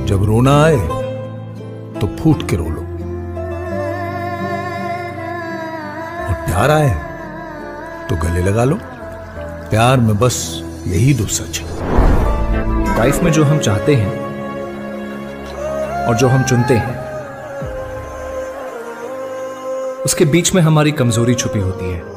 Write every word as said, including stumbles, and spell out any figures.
जब रोना आए तो फूट के रो लो, और प्यार आए तो गले लगा लो। प्यार में बस यही दो सच है। लाइफ में जो हम चाहते हैं और जो हम चुनते हैं, उसके बीच में हमारी कमजोरी छुपी होती है।